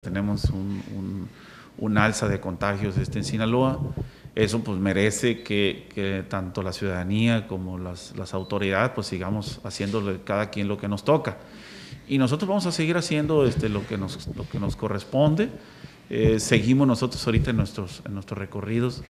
Tenemos un alza de contagios en Sinaloa. Eso pues merece que tanto la ciudadanía como las autoridades pues sigamos haciéndole cada quien lo que nos toca. Y nosotros vamos a seguir haciendo lo que nos corresponde. Seguimos nosotros ahorita en nuestros recorridos.